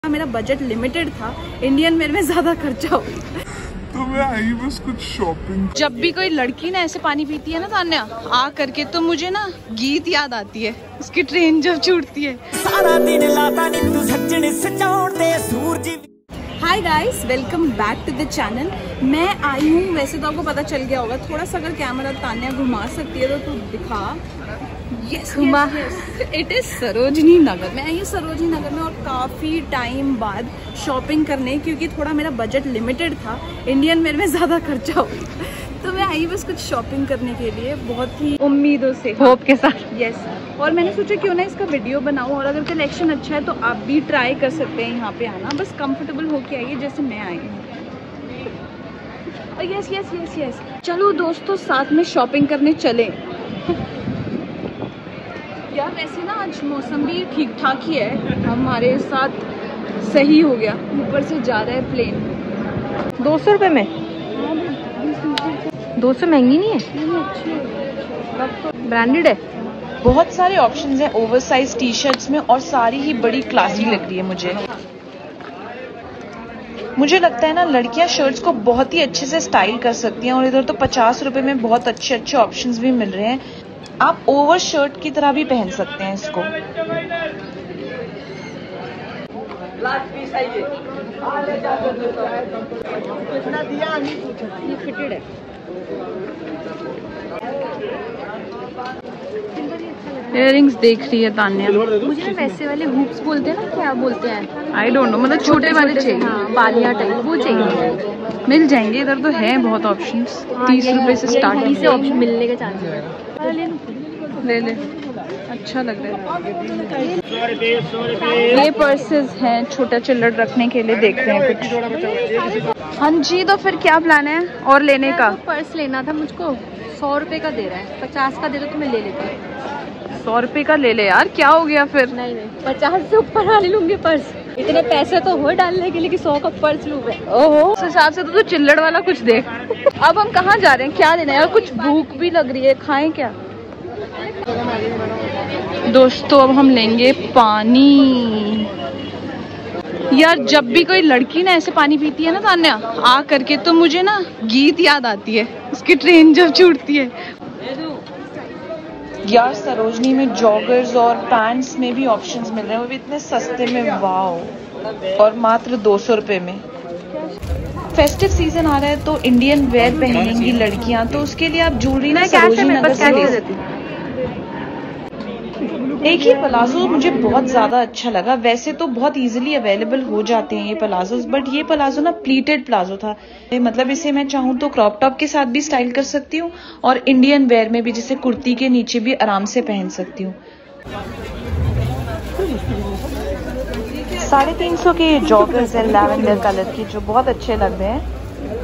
मेरा budget limited था, Indian wear में ज्यादा खर्चा हो तो मैं आई बस कुछ शॉपिंग। जब भी कोई लड़की ना ऐसे पानी पीती है ना तान्या आ करके, तो मुझे ना गीत याद आती है, उसकी ट्रेन जब छूटती है। सारा दिन लाता नी तू सजने सजाउण दे सूरज। Hi guys, welcome back to the channel. मैं आई हूँ, वैसे तो आपको पता चल गया होगा, थोड़ा सा अगर कैमरा तान्या घुमा सकती है तो तू दिखा। Yes, it is Sarojini Nagar. मैं आई हूँ सरोजनी नगर में और काफ़ी टाइम बाद शॉपिंग करने, क्योंकि थोड़ा मेरा बजट लिमिटेड था, इंडियन वेयर में ज़्यादा खर्चा हो, तो मैं आई बस कुछ शॉपिंग करने के लिए बहुत ही उम्मीदों से, होप के साथ। यस, और मैंने सोचा क्यों ना इसका वीडियो बनाऊं, और अगर कलेक्शन अच्छा है तो आप भी ट्राई कर सकते हैं यहाँ पे आना। बस कंफर्टेबल होके आइए जैसे मैं आई हूँ। यस यस यस यस, चलो दोस्तों साथ में शॉपिंग करने चले। यार वैसे ना आज मौसम भी ठीक ठाक ही है, हमारे साथ सही हो गया। ऊपर से जा रहा है प्लेन। 200 रुपये में 200 महंगी नहीं है, ब्रांडेड है। बहुत सारे ऑप्शंस हैं ओवरसाइज टी शर्ट्स में, और सारी ही बड़ी क्लासी लग रही है मुझे लगता है ना लड़कियां शर्ट्स को बहुत ही अच्छे से स्टाइल कर सकती हैं, और इधर तो 50 रुपए में बहुत अच्छे अच्छे ऑप्शंस भी मिल रहे हैं। आप ओवर शर्ट की तरह भी पहन सकते हैं इसको। ये फिटेड है। इयररिंग्स देख रही है तान्या। मुझे ना वैसे वाले हुप्स बोलते हैं ना, क्या बोलते हैं आई डोंट नो, मतलब छोटे वाले चाहिए। हाँ, बालियां टाइप वो चाहिए। मिल जाएंगे, इधर तो है बहुत ऑप्शंस। 30 रुपए से स्टार्टिंग से ऑप्शन मिलने के चांस है। ले ले, अच्छा लग रहा है। ये पर्सेस हैं छोटा चिल्लर रखने के लिए, देखते हैं कुछ। हाँ जी, तो फिर क्या प्लान है और लेने का? पर्स लेना था मुझको, 100 रुपए का दे रहा है, 50 का दे दो तो मैं ले लेती हूँ। 100 रुपए का ले ले यार, क्या हो गया फिर? नहीं 50 से ऊपर वाले लूंगी पर्स। इतने पैसे तो हो डालने के लिए कि 100 का पर्स लूँ मैं। ओहो, उस हिसाब से तो चिल्लड़ वाला कुछ देख। अब हम कहाँ जा रहे हैं, क्या लेना है यार? कुछ भूख भी लग रही है, खाएं क्या? दोस्तों अब हम लेंगे पानी। यार जब भी कोई लड़की ना ऐसे पानी पीती है ना तान्या आ करके, तो मुझे ना गीत याद आती है, उसकी ट्रेन जब छूटती है। यार सरोजनी में जॉगर्स और पैंट्स में भी ऑप्शंस मिल रहे हैं, वो भी इतने सस्ते में, वाओ, और मात्र 200 रुपए में। फेस्टिव सीजन आ रहा है तो इंडियन वेयर पहनेंगी लड़कियां, तो उसके लिए आप ज्वेलरी ना सरोजनी नगर से ले सकती हैं। एक ही पलाजो मुझे बहुत ज्यादा अच्छा लगा। वैसे तो बहुत इजीली अवेलेबल हो जाते हैं ये पलाजोस, बट ये पलाजो ना प्लीटेड प्लाजो था, मतलब इसे मैं चाहूँ तो क्रॉप टॉप के साथ भी स्टाइल कर सकती हूँ, और इंडियन वेयर में भी जैसे कुर्ती के नीचे भी आराम से पहन सकती हूँ। 350 के जॉगर्स हैं लैवेंडर कलर की, जो बहुत अच्छे लग रहे हैं।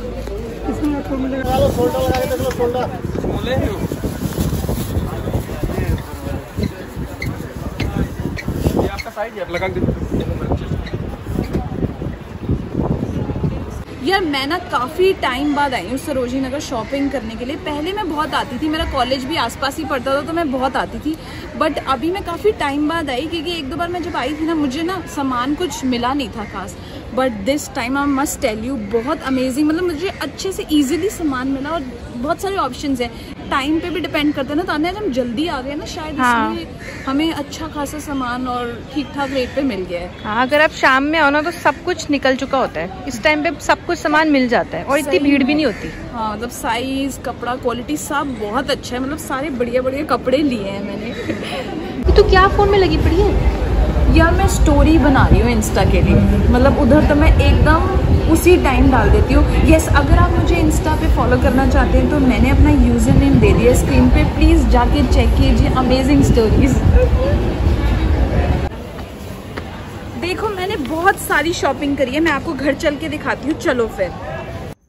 यार मैं ना काफ़ी टाइम बाद आई हूँ सरोजनी नगर शॉपिंग करने के लिए। पहले मैं बहुत आती थी, मेरा कॉलेज भी आसपास ही पड़ता था, तो मैं बहुत आती थी, बट अभी मैं काफ़ी टाइम बाद आई, क्योंकि 1-2 बार मैं जब आई थी ना, मुझे ना सामान कुछ मिला नहीं था खास, but this time I must tell you बहुत अमेजिंग, मतलब मुझे अच्छे से ईजिली सामान मिला, और बहुत सारे ऑप्शंस हैं। टाइम पे भी डिपेंड करता है ना तान्या, जब हम जल्दी आ गए ना शायद, हाँ, इसलिए हमें अच्छा खासा सामान और ठीक ठाक रेट पे मिल गया है। हाँ, अगर आप शाम में आओ ना तो सब कुछ निकल चुका होता है, इस टाइम पे सब कुछ सामान मिल जाता है, और इतनी भीड़ भी नहीं होती। हाँ, मतलब साइज, कपड़ा, क्वालिटी सब बहुत अच्छा है, मतलब सारे बढ़िया बढ़िया कपड़े लिए हैं मैंने। तो क्या फोन में लगी पड़ी है? यार मैं स्टोरी बना रही हूँ इंस्टा के लिए, मतलब उधर तो मैं एकदम उसी टाइम डाल देती हूँ। यस, अगर आप मुझे इंस्टा पे फॉलो करना चाहते हैं तो मैंने अपना यूजर नेम दे दिया स्क्रीन पे, प्लीज़ जाके चेक कीजिए। Amazing stories. देखो मैंने बहुत सारी शॉपिंग करी है, मैं आपको घर चल के दिखाती हूँ, चलो फिर। तो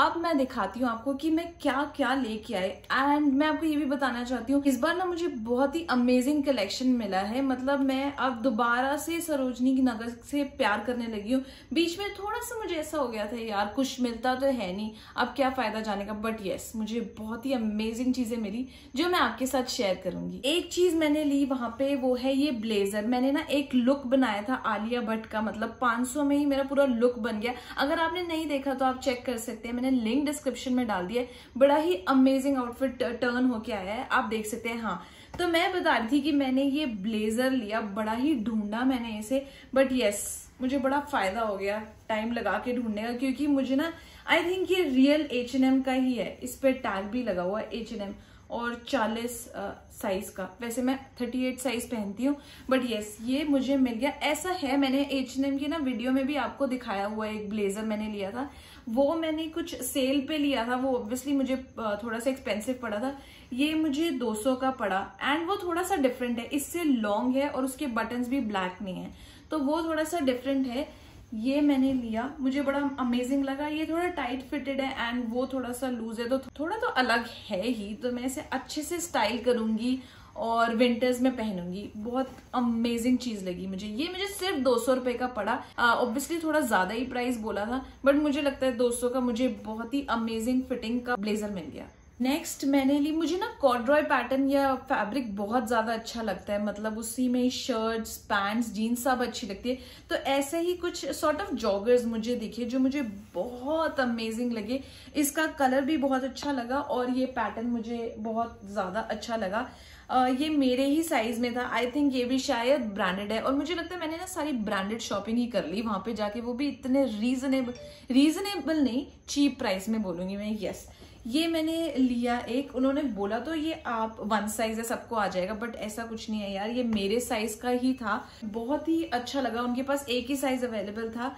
अब मैं दिखाती हूँ आपको कि मैं क्या क्या लेके आई। एंड मैं आपको ये भी बताना चाहती हूँ, इस बार ना मुझे बहुत ही अमेजिंग कलेक्शन मिला है। मतलब मैं अब दोबारा से सरोजनी नगर से प्यार करने लगी हूँ। बीच में थोड़ा सा मुझे ऐसा हो गया था यार कुछ मिलता तो है नहीं, अब क्या फायदा जाने का। बट यस, मुझे बहुत ही अमेजिंग चीजें मिली जो मैं आपके साथ शेयर करूंगी। एक चीज मैंने ली वहां पे, वो है ये ब्लेजर। मैंने ना एक लुक बनाया था आलिया भट्ट का, मतलब 500 में ही मेरा पूरा लुक बन गया। अगर आपने नहीं देखा तो आप चेक कर सकते हैं, मैंने लिंक डिस्क्रिप्शन में डाल दिया। बड़ा ही अमेजिंग आउटफिट टर्न होके आया है, आप देख सकते हैं। हाँ, तो मैं बता रही थी कि मैंने ये ब्लेजर लिया, बड़ा ही ढूंढा मैंने इसे, बट यस मुझे बड़ा फायदा हो गया टाइम लगा के ढूंढने का, क्योंकि मुझे ना आई थिंक ये रियल H&M का ही है। इस पे टैग भी लगा हुआ है H&M, और 40 साइज का। वैसे मैं 38 साइज पहनती हूँ, बट यस ये मुझे मिल गया। ऐसा है, मैंने H&M की ना वीडियो में भी आपको दिखाया हुआ है, एक ब्लेजर मैंने लिया था। वो मैंने कुछ सेल पे लिया था, वो ऑब्वियसली मुझे थोड़ा सा एक्सपेंसिव पड़ा था। ये मुझे 200 का पड़ा, एंड वो थोड़ा सा डिफरेंट है, इससे लॉन्ग है और उसके बटन्स भी ब्लैक नहीं है, तो वो थोड़ा सा डिफरेंट है। ये मैंने लिया, मुझे बड़ा अमेजिंग लगा। ये थोड़ा टाइट फिटेड है एंड वो थोड़ा सा लूज है, तो थोड़ा तो अलग है ही। तो मैं इसे अच्छे से स्टाइल करूंगी और विंटर्स में पहनूंगी। बहुत अमेजिंग चीज लगी मुझे। ये मुझे सिर्फ 200 रुपए का पड़ा। ऑब्वियसली थोड़ा ज्यादा ही प्राइस बोला था, बट मुझे लगता है 200 का मुझे बहुत ही अमेजिंग फिटिंग का ब्लेजर मिल गया। नेक्स्ट मैंने ली, मुझे ना कॉर्ड्रॉय पैटर्न या फैब्रिक बहुत ज्यादा अच्छा लगता है। मतलब उसी में शर्ट्स, पैंट्स, जीन्स सब अच्छी लगती है। तो ऐसे ही कुछ सॉर्ट ऑफ जॉगर्स मुझे दिखे जो मुझे बहुत अमेजिंग लगे। इसका कलर भी बहुत अच्छा लगा और ये पैटर्न मुझे बहुत ज्यादा अच्छा लगा। ये मेरे ही साइज में था। आई थिंक ये भी शायद ब्रांडेड है, और मुझे लगता है मैंने ना सारी ब्रांडेड शॉपिंग ही कर ली वहां पे जाके, वो भी इतने रीजनेबल नहीं, चीप प्राइस में बोलूंगी मैं। यस, ये मैंने लिया एक। उन्होंने बोला तो ये आप 1 साइज है, सबको आ जाएगा, बट ऐसा कुछ नहीं है यार, ये मेरे साइज का ही था। बहुत ही अच्छा लगा, उनके पास एक ही साइज अवेलेबल था।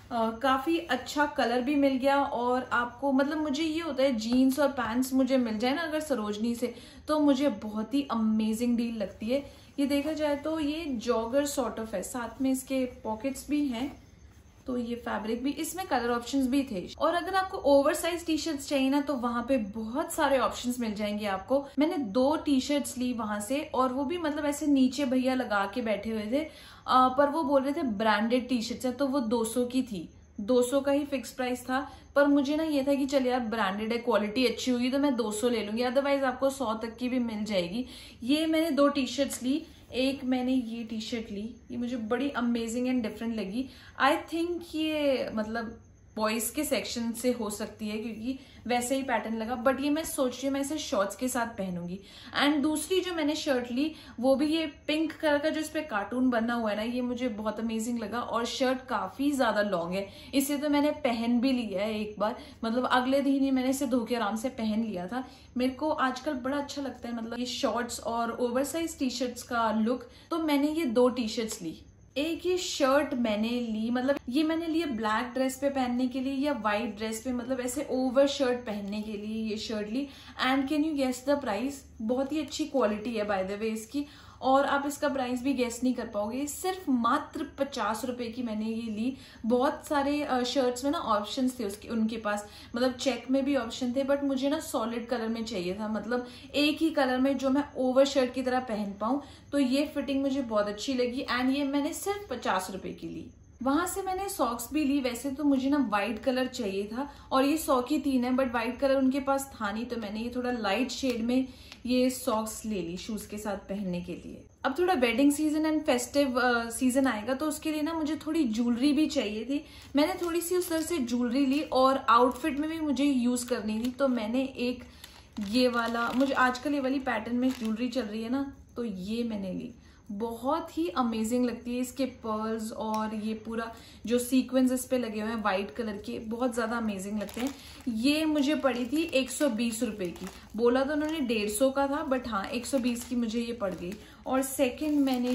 काफी अच्छा कलर भी मिल गया। और आपको मतलब मुझे ये होता है, जीन्स और पैंट्स मुझे मिल जाए ना अगर सरोजनी से, तो मुझे बहुत ही अमेजिंग डील लगती है। ये देखा जाए तो ये जॉगर सॉर्ट ऑफ है, साथ में इसके पॉकेट्स भी हैं, तो ये फैब्रिक भी, इसमें कलर ऑप्शंस भी थे। और अगर आपको ओवरसाइज टी शर्ट्स चाहिए ना, तो वहां पे बहुत सारे ऑप्शंस मिल जाएंगे आपको। मैंने 2 टी शर्ट्स ली वहां से, और वो भी मतलब ऐसे नीचे भैया लगा के बैठे हुए थे, पर वो बोल रहे थे ब्रांडेड टी शर्ट्स है, तो वो 200 की थी। 200 का ही फिक्स प्राइस था, पर मुझे ना ये था कि चल यार ब्रांडेड है, क्वालिटी अच्छी होगी तो मैं 200 ले लूंगी, अदरवाइज आपको 100 तक की भी मिल जाएगी। ये मैंने 2 टी शर्ट्स ली। एक मैंने ये टी शर्ट ली, ये मुझे बड़ी अमेजिंग एंड डिफरेंट लगी। आई थिंक ये मतलब बॉयज के सेक्शन से हो सकती है, क्योंकि वैसे ही पैटर्न लगा, बट ये मैं सोच रही हूँ मैं इसे शॉर्ट्स के साथ पहनूंगी। एंड दूसरी जो मैंने शर्ट ली, वो भी ये पिंक कलर का जो इस पे कार्टून बना हुआ है ना, ये मुझे बहुत अमेजिंग लगा। और शर्ट काफी ज्यादा लॉन्ग है, इसे तो मैंने पहन भी लिया है एक बार, मतलब अगले दिन ही मैंने इसे धो के आराम से पहन लिया था। मेरे को आजकल बड़ा अच्छा लगता है मतलब ये शॉर्ट्स और ओवरसाइज टी शर्ट्स का लुक, तो मैंने ये 2 टी शर्ट्स ली। एक ये शर्ट मैंने ली, मतलब ये मैंने लिया ब्लैक ड्रेस पे पहनने के लिए या व्हाइट ड्रेस पे, मतलब ऐसे ओवर शर्ट पहनने के लिए ये शर्ट ली। And can you guess the price? बहुत ही अच्छी क्वालिटी है बाय द वे इसकी, और आप इसका प्राइस भी गेस नहीं कर पाओगे। सिर्फ मात्र 50 रुपए की मैंने ये ली। बहुत सारे शर्ट्स में ना ऑप्शंस थे उनके पास, मतलब चेक में भी ऑप्शन थे, बट मुझे ना सॉलिड कलर में चाहिए था, मतलब एक ही कलर में जो मैं ओवर शर्ट की तरह पहन पाऊं। तो ये फिटिंग मुझे बहुत अच्छी लगी, एंड ये मैंने सिर्फ 50 रुपए की ली। वहां से मैंने सॉक्स भी ली। वैसे तो मुझे ना व्हाइट कलर चाहिए था, और ये 100 की 3 है, बट व्हाइट कलर उनके पास था नहीं, तो मैंने ये थोड़ा लाइट शेड में ये सॉक्स ले ली शूज के साथ पहनने के लिए। अब थोड़ा wedding season and festive season आएगा, तो उसके लिए ना मुझे थोड़ी ज्वेलरी भी चाहिए थी। मैंने थोड़ी सी उस तरह से ज्वेलरी ली, और आउटफिट में भी मुझे यूज करनी थी, तो मैंने एक ये वाला, मुझे आजकल ये वाली पैटर्न में ज्वेलरी चल रही है ना, तो ये मैंने ली। बहुत ही अमेजिंग लगती है, इसके पर्ल्स और ये पूरा जो सीक्वेंस इस पे लगे हुए हैं व्हाइट कलर के, बहुत ज्यादा अमेजिंग लगते हैं। ये मुझे पड़ी थी 120 रुपए की। बोला तो उन्होंने 150 का था, बट हाँ 120 की मुझे ये पड़ गई। और सेकंड मैंने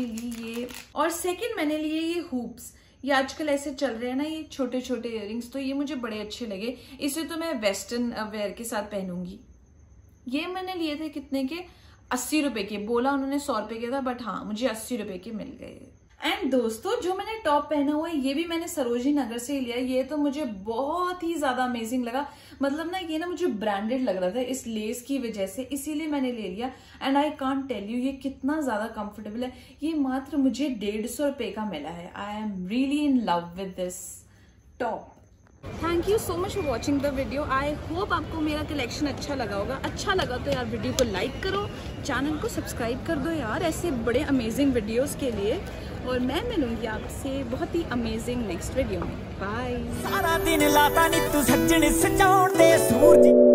लिए ये हुप्स। ये आजकल ऐसे चल रहे हैं ना ये छोटे छोटे इयररिंग्स, तो ये मुझे बड़े अच्छे लगे। इसे तो मैं वेस्टर्न वेयर के साथ पहनूंगी। ये मैंने लिए थे कितने के? 80 रुपए के। बोला उन्होंने 100 रुपए के था, बट हाँ मुझे 80 रुपए के मिल गए। एंड दोस्तों जो मैंने टॉप पहना हुआ है ये भी मैंने सरोजिनी नगर से ही लिया। ये तो मुझे बहुत ही ज्यादा अमेजिंग लगा, मतलब ना ये ना मुझे ब्रांडेड लग रहा था इस लेस की वजह से, इसीलिए मैंने ले लिया। And I can't tell you ये कितना ज्यादा कंफर्टेबल है। ये मात्र मुझे 150 रुपए का मिला है। I am really in love with this top. Thank you so much for watching the video. I hope आपको मेरा कलेक्शन अच्छा लगा होगा। अच्छा लगा तो यार वीडियो को लाइक करो, चैनल को सब्सक्राइब कर दो यार ऐसे बड़े अमेजिंग वीडियोस के लिए। और मैं मिलूंगी आपसे बहुत ही अमेजिंग नेक्स्ट वीडियो में। बाय। सारा दिन लाता नी तू सजण सजाउण दे सूरज